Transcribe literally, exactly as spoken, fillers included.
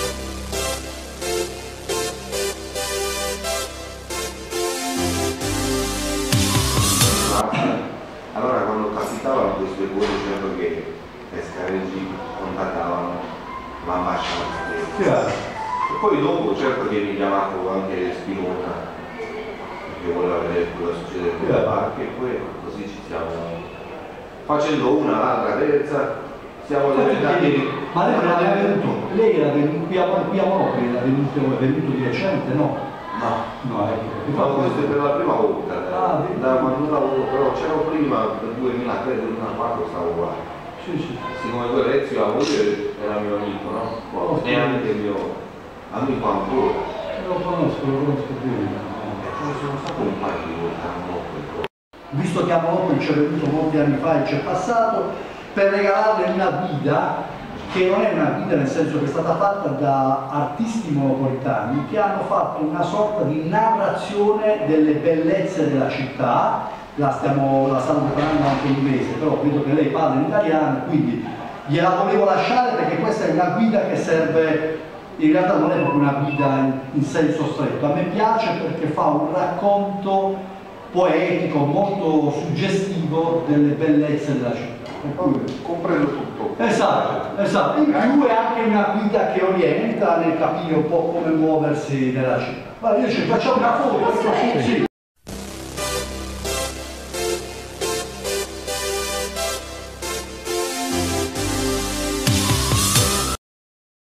Allora quando capitavano queste cose certo che le scareggi contattavano l'ambasciata e poi dopo certo che mi chiamato anche Spinoza che voleva vedere cosa succede con la barca e poi così ci stiamo facendo una, l'altra, terza, siamo diventati. Ma lei era venuto, lei era venuto qui a, qui a Monopoli, era venuto, è venuto di recente, no? No, no, ecco. no, questo è per la prima volta, ah, da quando lavoro, però c'ero prima, del duemilatré duemilaquattro stavo qua. Sì, sì. Siccome poi Ezio a voi era mio amico, no? Oh, e anche il mio amico ancora. Lo conosco, lo conosco bene. Eh, sono stato un paio di volte a Monopoli. Visto che a Monopoli c'è venuto molti anni fa e c'è passato, per regalarle una guida che non è una guida nel senso che è stata fatta da artisti monopolitani che hanno fatto una sorta di narrazione delle bellezze della città. La, stiamo, la stanno preparando anche in inglese, però vedo che lei parla in italiano, quindi gliela volevo lasciare perché questa è una guida che serve, in realtà non è proprio una guida in, in senso stretto, a me piace perché fa un racconto poetico molto suggestivo delle bellezze della città. Comprendo tutto. Esatto, esatto. In più è anche una guida che orienta nel capire un po' come muoversi nella città. Allora io ci facciamo una foto. Sì.